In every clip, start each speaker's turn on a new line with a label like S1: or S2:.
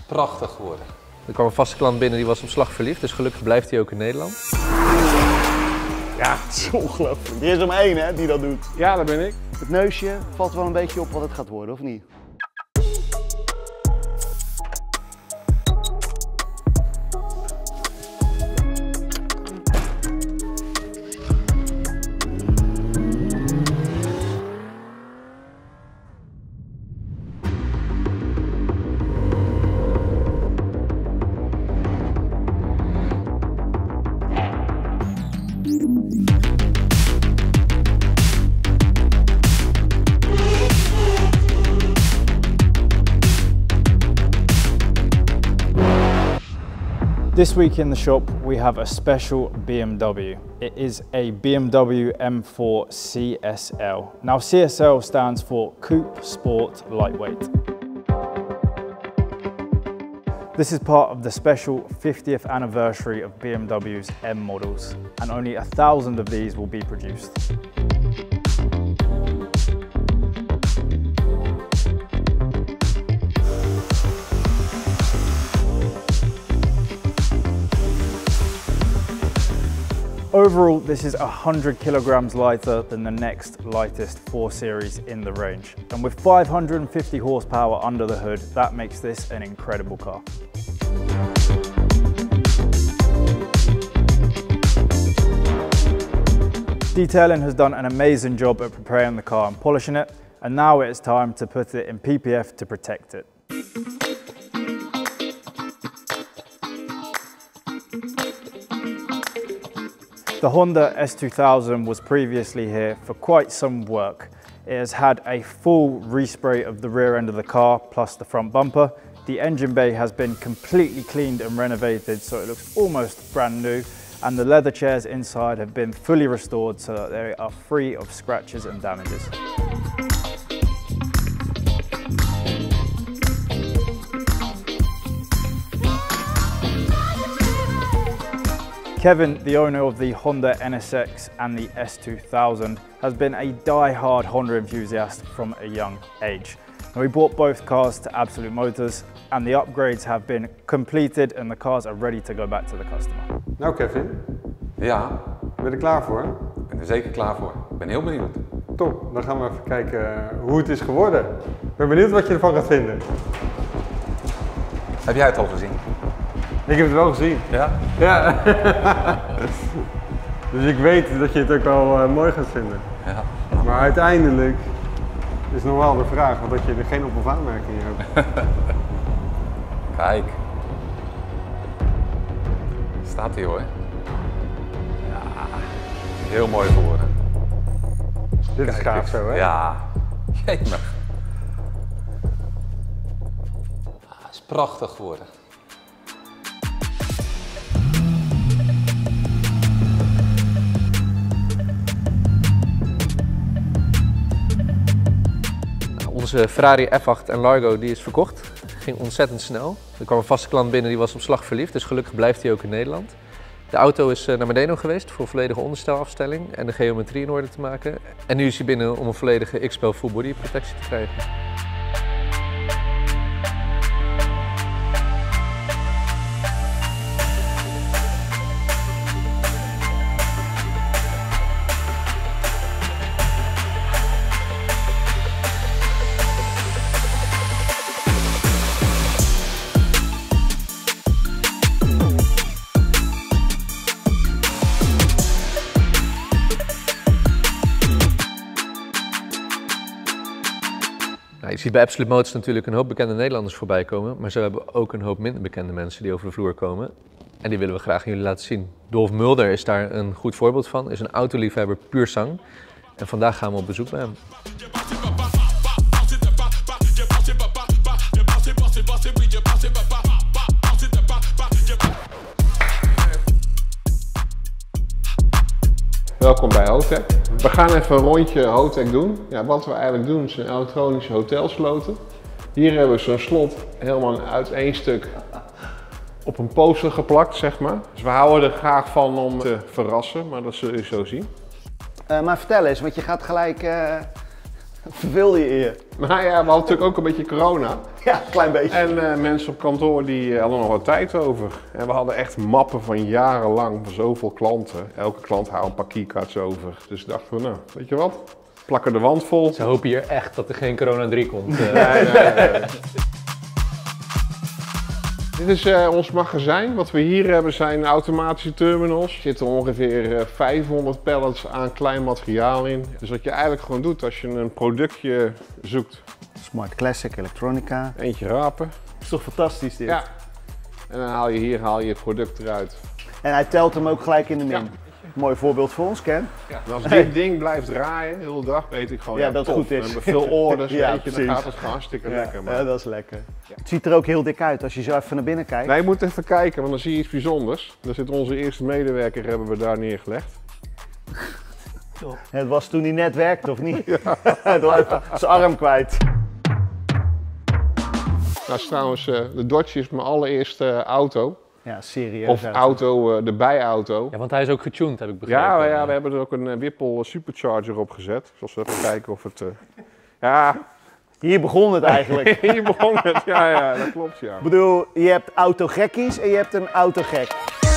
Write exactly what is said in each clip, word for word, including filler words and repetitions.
S1: prachtig geworden. Er kwam een vaste klant binnen die was op slag verliefd, dus gelukkig blijft hij ook in Nederland.
S2: Ja, het is ongelooflijk. Er is er maar één hè, die dat doet.
S3: Ja, dat ben ik.
S2: Het neusje valt wel een beetje op wat het gaat worden, of niet?
S4: This week in the shop we have a special B M W. It is a B M W M four C S L. Now C S L stands for Coupe Sport Lightweight. This is part of the special fiftieth anniversary of B M W's M models, and only a thousand of these will be produced. Overall, this is one hundred kilograms lighter than the next lightest four series in the range. And with five hundred fifty horsepower under the hood, that makes this an incredible car. Detailing has done an amazing job at preparing the car and polishing it, and now it's time to put it in P P F to protect it. The Honda S two thousand was previously here for quite some work. It has had a full respray of the rear end of the car plus the front bumper. The engine bay has been completely cleaned and renovated so it looks almost brand new, and the leather chairs inside have been fully restored so that they are free of scratches and damages. Kevin, the owner of the Honda N S X and the S two thousand, has been a die-hard Honda enthusiast from a young age. Now, we bought both cars to Absolute Motors and the upgrades have been completed and the cars are ready to go back to the customer.
S3: Nou Kevin,
S1: Ja,
S3: ben je er klaar voor?
S1: ik ben er zeker klaar voor. Ik ben heel benieuwd.
S3: Top, dan gaan we even kijken hoe het is geworden. Ik ben benieuwd wat je ervan gaat vinden.
S1: Heb jij het al gezien?
S3: Ik heb het wel gezien.
S1: Ja?
S3: Ja. Dus ik weet dat je het ook wel uh, mooi gaat vinden.
S1: Ja.
S3: Maar uiteindelijk is nog wel de vraag, want dat je er geen op- of aanmerkingen hebt.
S1: Kijk. Staat hij hoor. Ja, heel mooi geworden.
S3: Dit is
S1: Kijk,
S3: gaaf zo hè?
S1: Ja, jemig. Ah, het is prachtig geworden. Onze Ferrari F acht en Largo die is verkocht. Ging ontzettend snel. Er kwam een vaste klant binnen die was op slag verliefd, dus gelukkig blijft hij ook in Nederland. De auto is naar Medeno geweest voor volledige onderstelafstelling en de geometrie in orde te maken. En nu is hij binnen om een volledige X P L full body protectie te krijgen. Nou, je ziet bij Absolute Motors natuurlijk een hoop bekende Nederlanders voorbij komen, maar zo hebben we ook een hoop minder bekende mensen die over de vloer komen. En die willen we graag aan jullie laten zien. Dolf Mulder is daar een goed voorbeeld van, is een autoliefhebber puur zang. En vandaag gaan we op bezoek bij hem.
S3: Welkom bij Hotec. We gaan even een rondje Hotec doen. Ja, wat we eigenlijk doen is een elektronische hotelsloten. Hier hebben we zo'n slot helemaal uit één stuk op een poster geplakt, zeg maar. Dus we houden er graag van om te verrassen, maar dat zul je zo zien.
S2: Uh, maar vertel eens, want je gaat gelijk uh, Verveelde je eer?
S3: Nou ja, we hadden natuurlijk ook een beetje corona.
S2: Ja, een klein beetje.
S3: En uh, mensen op kantoor die hadden nog wat tijd over. En we hadden echt mappen van jarenlang van zoveel klanten. Elke klant houdt een paar keycards over. Dus dachten we, nou, weet je wat? Plakken de wand vol.
S1: Ze hopen hier echt dat er geen corona drie komt. Uh.
S3: Nee, nee, nee. Dit is uh, ons magazijn. Wat we hier hebben zijn automatische terminals. Er zitten ongeveer uh, vijfhonderd pallets aan klein materiaal in. Dus wat je eigenlijk gewoon doet als je een productje zoekt.
S2: Smart Classic, Electronica.
S3: Eentje rapen.
S2: Dat is toch fantastisch dit?
S3: Ja. En dan haal je hier haal je het product eruit.
S2: En hij telt hem ook gelijk in de min.
S3: Ja.
S2: Mooi voorbeeld voor ons, Ken.
S3: Ja. En als dit ding blijft draaien, de hele dag, weet ik gewoon
S2: Ja,
S3: ja,
S2: dat
S3: tof.
S2: het goed is.
S3: We hebben veel orders,
S2: Ja,
S3: weet je, dan
S2: precies.
S3: gaat het gewoon hartstikke
S2: Ja,
S3: lekker. Maar...
S2: ja, dat is lekker. Ja. Het ziet er ook heel dik uit als je zo even naar binnen kijkt.
S3: Nee, je moet even kijken, want dan zie je iets bijzonders. Daar zit onze eerste medewerker, hebben we daar neergelegd.
S2: Het was toen hij net werkte, of niet? Ja. Hij was zijn arm kwijt.
S3: Nou, is trouwens, uh, de Dodge is mijn allereerste uh, auto.
S2: Ja, serieus.
S3: Of auto, uh, de bijauto.
S1: Ja, want hij is ook getuned, heb ik begrepen.
S3: Ja, ja, we hebben er ook een uh, Whipple supercharger op gezet. Dus we even kijken of het... Uh... Ja,
S2: Hier begon het eigenlijk.
S3: hier begon het. Ja, ja, dat klopt, ja.
S2: Ik bedoel, je hebt autogekkies en je hebt een autogek.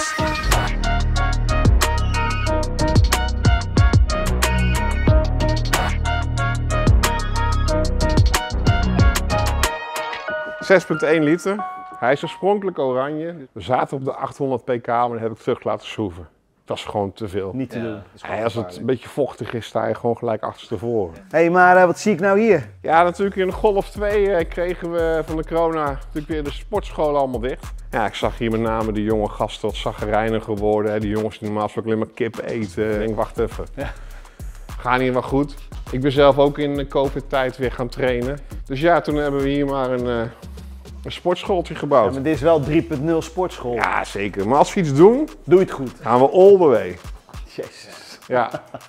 S3: zes komma één liter. Hij is oorspronkelijk oranje. We zaten op de achthonderd pk, maar dan heb ik terug laten schroeven. Dat is gewoon te veel.
S2: Niet te
S1: Ja,
S2: doen.
S1: dat is gewoon
S3: Hey, als het een beetje vochtig is, sta je gewoon gelijk achterstevoren.
S2: Hé, hey, maar uh, wat zie ik nou hier?
S3: Ja, natuurlijk in de Golf twee uh, kregen we van de corona natuurlijk weer de sportscholen allemaal dicht. Ja, ik zag hier met name de jonge gasten wat zaggerijniger geworden. Hè. Die jongens die normaal gesproken alleen maar kip eten. Ik denk, wacht even.
S2: Ja.
S3: Gaat hier wel goed. Ik ben zelf ook in de COVID-tijd weer gaan trainen. Dus ja, toen hebben we hier maar een, uh, een sportschooltje
S2: Ja,
S3: gebouwd.
S2: maar dit is wel drie punt nul sportschool.
S3: Ja, zeker. Maar als we iets doen,
S2: Doe je het goed.
S3: gaan we all the way.
S2: Jezus.
S3: Ja.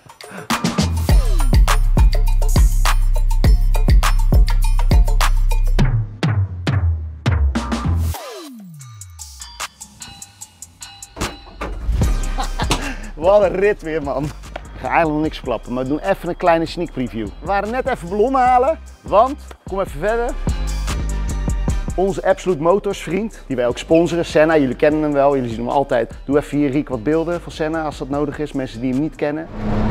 S2: Wat een rit weer, man. Ik ga eigenlijk nog niks klappen, maar we doen even een kleine sneak preview. We waren net even ballonnen halen, want, kom even verder. Onze Absolute Motors vriend, die wij ook sponsoren, Senna, jullie kennen hem wel, jullie zien hem altijd. Doe even hier, Riek, wat beelden van Senna als dat nodig is, mensen die hem niet kennen.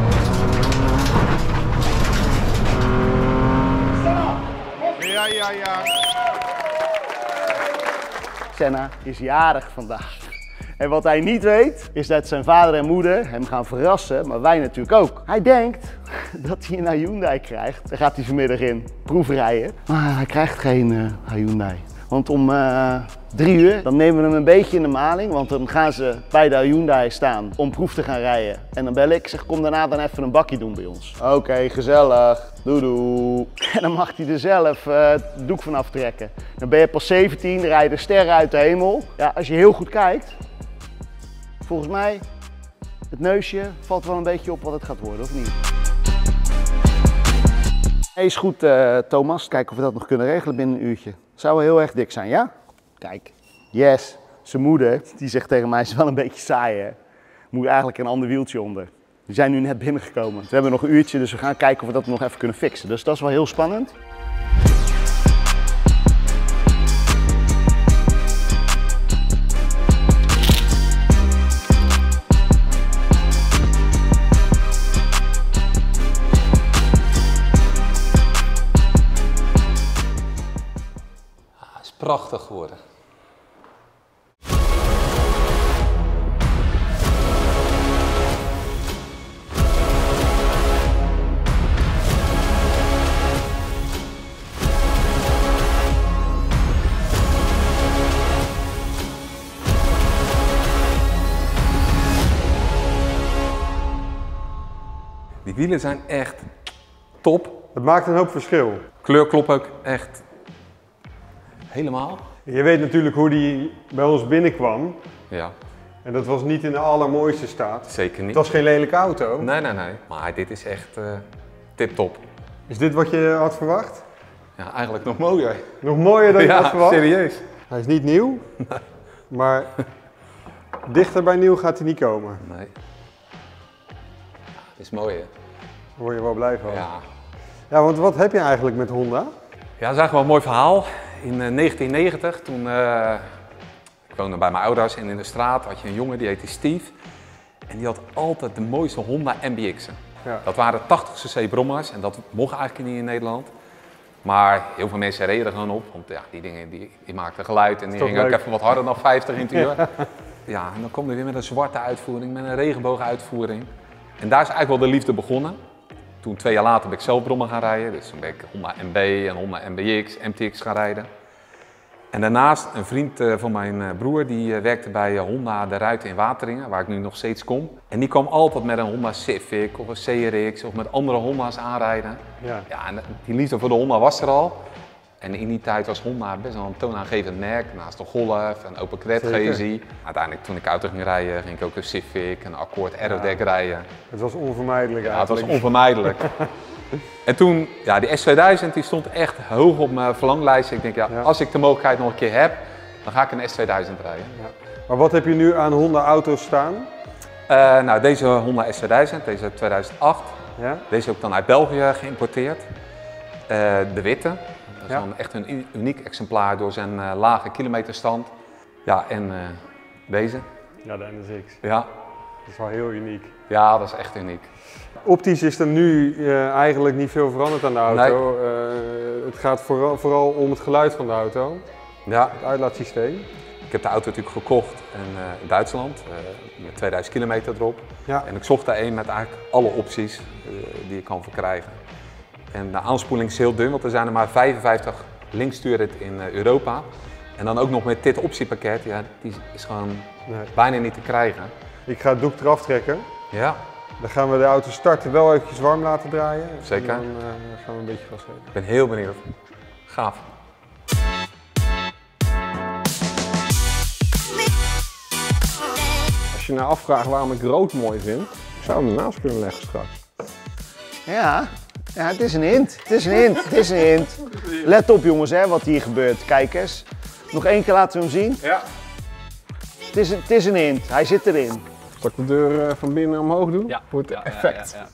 S3: Ja, ja, ja.
S2: Senna is jarig vandaag. En wat hij niet weet, is dat zijn vader en moeder hem gaan verrassen, maar wij natuurlijk ook. Hij denkt dat hij een Hyundai krijgt. Daar gaat hij vanmiddag in proefrijden. Maar hij krijgt geen uh, Hyundai. Want om uh, drie uur, dan nemen we hem een beetje in de maling. Want dan gaan ze bij de Hyundai staan om proef te gaan rijden. En dan bel ik, zeg kom daarna dan even een bakkie doen bij ons. Oké, okay, gezellig. Doei doei. En dan mag hij er zelf uh, het doek van aftrekken. Dan ben je pas zeventien, dan rijden sterren uit de hemel. Ja, als je heel goed kijkt, volgens mij, het neusje valt wel een beetje op wat het gaat worden, of niet? Hey, is goed, uh, Thomas. Kijken of we dat nog kunnen regelen binnen een uurtje. Zou wel heel erg dik zijn, ja? Kijk, yes. Zijn moeder, die zegt tegen mij, is wel een beetje saai, hè? Moet eigenlijk een ander wieltje onder. We zijn nu net binnengekomen. We hebben nog een uurtje, dus we gaan kijken of we dat nog even kunnen fixen. Dus dat is wel heel spannend.
S1: Prachtig geworden.
S5: Die wielen zijn echt top.
S6: Het maakt een hoop verschil.
S5: Kleur klopt ook echt helemaal.
S6: Je weet natuurlijk hoe die bij ons binnenkwam.
S5: Ja,
S6: En dat was niet in de allermooiste staat.
S5: zeker niet.
S6: Het was geen lelijke auto.
S5: Nee, nee, nee. Maar dit is echt uh, tip-top.
S6: Is dit wat je had verwacht?
S5: Ja, eigenlijk nog mooier.
S6: Nog mooier dan je had
S5: Ja,
S6: verwacht?
S5: serieus.
S6: Hij is niet nieuw. Maar dichter bij nieuw gaat hij niet komen.
S5: Nee. Ja, dit is mooi, hè?
S6: Daar word je wel blij van.
S5: Ja.
S6: Ja, want wat heb je eigenlijk met Honda?
S5: Ja, dat is eigenlijk wel een mooi verhaal. In uh, negentien negentig, toen uh, ik woonde bij mijn ouders en in de straat had je een jongen die heette Steve. En die had altijd de mooiste Honda M B X'en.
S6: Ja.
S5: Dat waren tachtig cc brommers en dat mocht eigenlijk niet in Nederland. Maar heel veel mensen reden er gewoon op, want ja, die dingen die, die maakten geluid en die gingen ook even wat harder dan vijftig in het uur. Ja. Ja, en dan kwam hij weer met een zwarte uitvoering, met een regenbooguitvoering. En daar is eigenlijk wel de liefde begonnen. Toen, twee jaar later, ben ik zelf brommen gaan rijden. Dus toen ben ik Honda M B en Honda M B X, M T X gaan rijden. En daarnaast, een vriend van mijn broer, die werkte bij Honda de Ruiten in Wateringen, waar ik nu nog steeds kom. En die kwam altijd met een Honda Civic of een C R X of met andere Honda's aanrijden.
S6: Ja.
S5: Ja, en die liefde voor de Honda was er al. En in die tijd was Honda best wel een toonaangevend merk, naast de Golf en Open Cred G Z. Uiteindelijk, toen ik auto ging rijden, ging ik ook een Civic, een Accord Aerodeck ja. rijden.
S6: Het was onvermijdelijk
S5: Ja,
S6: eigenlijk.
S5: het was onvermijdelijk. En toen, ja, die S tweeduizend die stond echt hoog op mijn verlanglijstje. Ik denk, ja, ja, als ik de mogelijkheid nog een keer heb, dan ga ik een S tweeduizend rijden.
S6: Ja. Maar wat heb je nu aan Honda auto's staan?
S5: Uh, nou, deze Honda S tweeduizend, deze tweeduizend acht. Ja? Deze heb ik dan uit België geïmporteerd. Uh, de witte. Dat is ja. dan echt een uniek exemplaar door zijn uh, lage kilometerstand. Ja, en uh, deze.
S6: Ja, de N S X.
S5: Ja.
S6: Dat is wel heel uniek.
S5: Ja, dat is echt uniek.
S6: Optisch is er nu uh, eigenlijk niet veel veranderd aan de auto. Nee. Uh, het gaat vooral, vooral om het geluid van de auto.
S5: Ja.
S6: Het uitlaatsysteem.
S5: Ik heb de auto natuurlijk gekocht in, uh, in Duitsland, uh, met tweeduizend kilometer erop. Ja. En ik zocht daar een met eigenlijk alle opties uh, die je kan verkrijgen. En de aanspoeling is heel dun, want er zijn er maar vijfenvijftig linksstuurrit in uh, Europa. En dan ook nog met dit optiepakket, ja, die is gewoon nee. bijna niet te krijgen.
S6: Ik ga het doek eraf trekken.
S5: Ja.
S6: Dan gaan we de auto starten wel eventjes warm laten draaien.
S5: Zeker.
S6: En dan uh, gaan we een beetje vastzetten.
S5: Ik ben heel benieuwd. Gaaf.
S3: Als je nou afvraagt waarom ik rood mooi vind, ik zou hem ernaast kunnen leggen straks.
S2: Ja, ja, het is een hint. Het is een hint. Het is een hint. Let op jongens, hè, wat hier gebeurt. Kijk eens. Nog één keer laten we hem zien.
S3: Ja.
S2: Het is, een, het is een hint. Hij zit erin.
S3: Zal ik de deur uh, van binnen omhoog doen?
S5: Ja.
S3: Voor het
S5: ja,
S3: effect.
S5: Ja, ja, ja.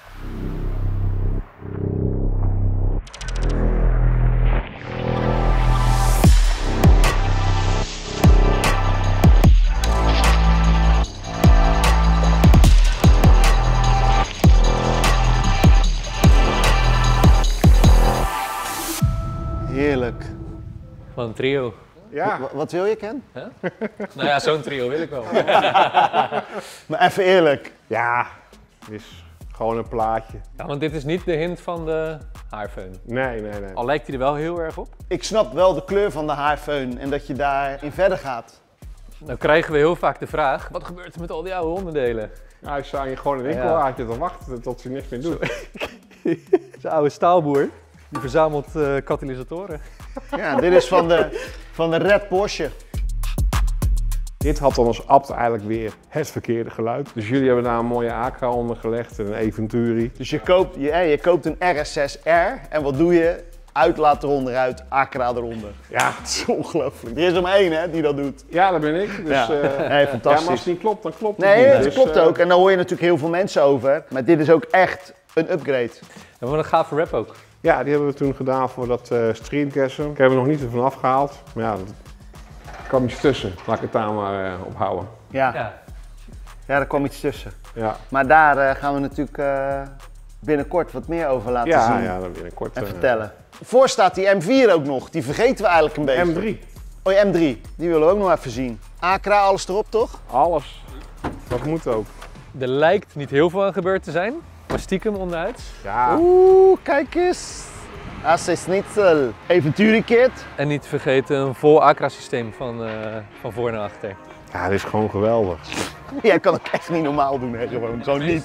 S2: Heerlijk.
S1: Van een trio.
S2: Ja. W wat wil je, Ken?
S1: Huh? Nou ja, zo'n trio wil ik wel.
S2: Maar even eerlijk.
S3: Ja, het is gewoon een plaatje.
S1: Ja, want dit is niet de hint van de haarfeun.
S3: Nee, nee, nee.
S1: Al lijkt hij er wel heel erg op.
S2: Ik snap wel de kleur van de haarfeun en dat je daarin verder gaat.
S1: Nou krijgen we heel vaak de vraag, wat gebeurt er met al die oude onderdelen?
S3: Nou, hij staat hier gewoon een winkelwaardje te wachten tot hij niks meer doet.
S1: Het is een oude staalboer. Die verzamelt uh, katalysatoren.
S2: Ja, dit is van de, van de Red Porsche.
S3: Dit had dan als abt eigenlijk weer het verkeerde geluid. Dus jullie hebben daar een mooie Acra onder gelegd en een Eventuri.
S2: Dus je koopt, je, je koopt een R S zes R en wat doe je? Uitlaat eronder uit, Acra eronder. Ja, het is ongelooflijk. Er is er maar één hè, die dat doet.
S3: Ja, dat ben ik. Dus,
S2: ja.
S3: Uh,
S2: nee, fantastisch.
S3: Ja, maar als het niet klopt, dan klopt het
S2: nee,
S3: niet.
S2: Nee, het
S3: dus,
S2: klopt
S3: uh,
S2: ook. En daar hoor je natuurlijk heel veel mensen over. Maar dit is ook echt een upgrade.
S1: En wat een gave rap ook.
S3: Ja, die hebben we toen gedaan voor dat uh, Streamcastle. Ik heb er nog niet ervan afgehaald. Maar ja, er kwam iets tussen. Laat ik het daar maar uh, op houden.
S2: Ja. ja, ja, er kwam iets tussen.
S3: Ja.
S2: Maar daar uh, gaan we natuurlijk uh, binnenkort wat meer over laten
S3: ja,
S2: zien.
S3: Ja, dan binnenkort.
S2: En
S3: uh,
S2: vertellen. Voor staat die M vier ook nog. Die vergeten we eigenlijk een beetje.
S3: M drie.
S2: Oh ja, M drie. Die willen we ook nog even zien. Acra, alles erop toch?
S3: Alles. Dat moet ook.
S1: Er lijkt niet heel veel aan gebeurd te zijn. Maar stiekem onderuit.
S3: Ja.
S2: Oeh, kijk eens. Asse Schnitzel. Eventuri kit.
S1: En niet vergeten een vol Acra systeem van, uh, van voor naar achter.
S3: Ja, dit is gewoon geweldig.
S2: Jij kan het echt niet normaal doen, hè? Gewoon zo niet.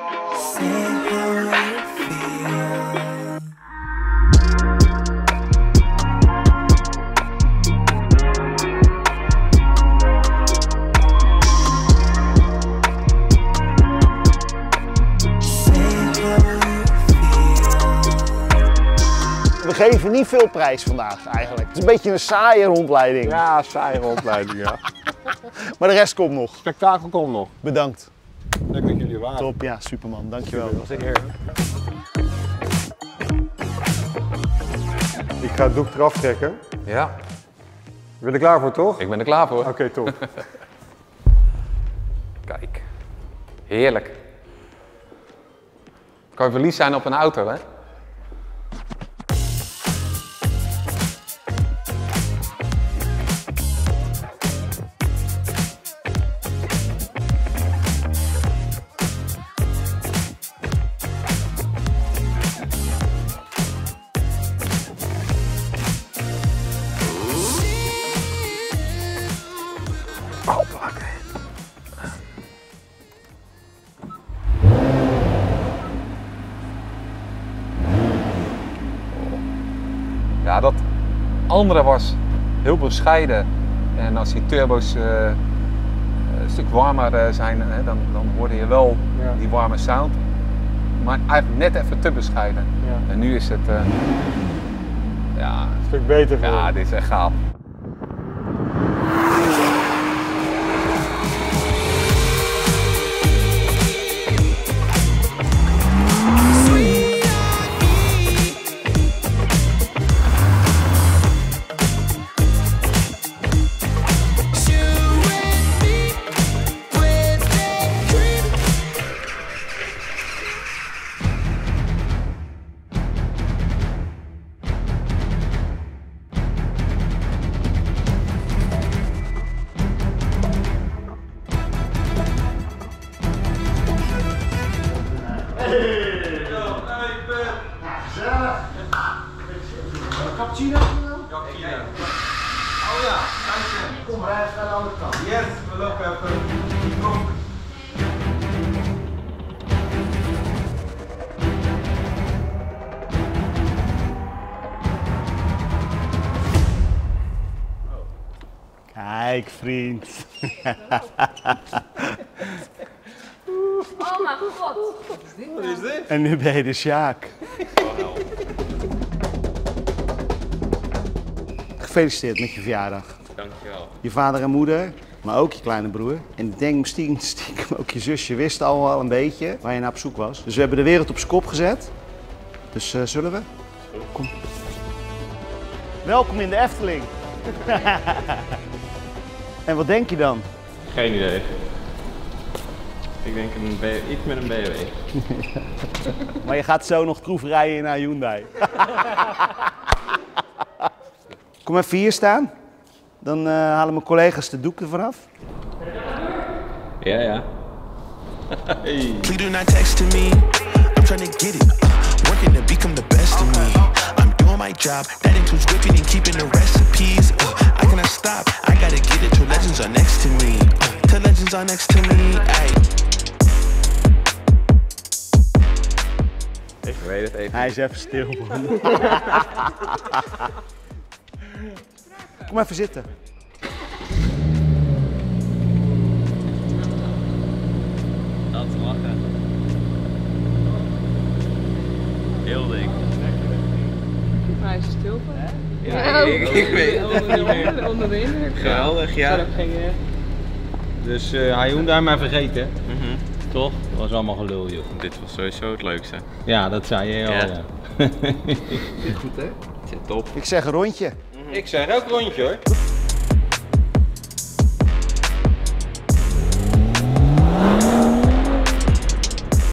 S2: We geven niet veel prijs vandaag eigenlijk. Het is een beetje een saaie rondleiding.
S3: Ja, saaie rondleiding, ja.
S2: Maar de rest komt nog.
S3: Spektakel komt nog.
S2: Bedankt.
S3: Dank dat jullie waren.
S2: Top, ja, superman. Dankjewel.
S1: Dat was een eer.
S6: Ik ga het doek eraf trekken.
S5: Ja.
S6: Je bent er klaar voor, toch?
S5: Ik ben er klaar voor.
S6: Oké, okay, top.
S5: Kijk. Heerlijk. Kan je verlies zijn op een auto, hè? Ja, dat andere was heel bescheiden en als die turbo's uh, een stuk warmer uh, zijn, uh, dan, dan hoorde je wel ja. die warme sound. Maar eigenlijk net even te bescheiden. Ja. En nu is het uh, ja,
S6: een stuk beter voor.
S5: Ja, dit is echt gaaf.
S7: Cappuccino? Cappuccino. Oh ja, dank je. Kom maar, hij gaat aan de andere kant. Yes, we lopen even. Kom.
S2: Kijk, vriend.
S8: Oh mijn god. Wat is dit?
S7: Wat is dit?
S2: En nu ben je de Sjaak.
S7: Wow.
S2: Gefeliciteerd met je verjaardag.
S7: Dankjewel.
S2: Je vader en moeder, maar ook je kleine broer. En ik denk stiekem, stiekem ook je zusje wist al wel een beetje waar je naar op zoek was. Dus we hebben de wereld op z'n kop gezet. Dus uh, zullen we? Kom. Welkom in de Efteling. En wat denk je dan?
S9: Geen idee. Ik denk een B, iets met een B M W.
S2: Maar je gaat zo nog troef rijden in haar Hyundai. Kom even hier staan. Dan uh, halen mijn collega's de doek ervan af.
S9: Ja, ja. Hey.
S10: Please do not text to me. I'm trying to get it. Working to become the best of me. I'm doing my job. That includes whipping and keeping the recipes. Uh, I cannot stop. I gotta get it till legends are next to me. Uh, till legends are next to me. Ay.
S9: Ik weet het even.
S2: Hij is even stil, man. Kom even zitten.
S9: Dat is lachen. Heel dik.
S8: Hij is stil van.
S9: Ja, ja, ik, ik weet het niet meer.
S8: Onder de indruk.
S9: Geweldig, ja. Dus uh, Hyundai maar vergeten. Mm-hmm. Toch? Dat was allemaal gelul, joh.
S11: Dit was sowieso het leukste.
S9: Ja, dat zei je al. Ja.
S2: Ja.
S11: Goed, hè? Zit top.
S2: Ik zeg een rondje.
S9: Mm-hmm. Ik zeg ook rondje, hoor.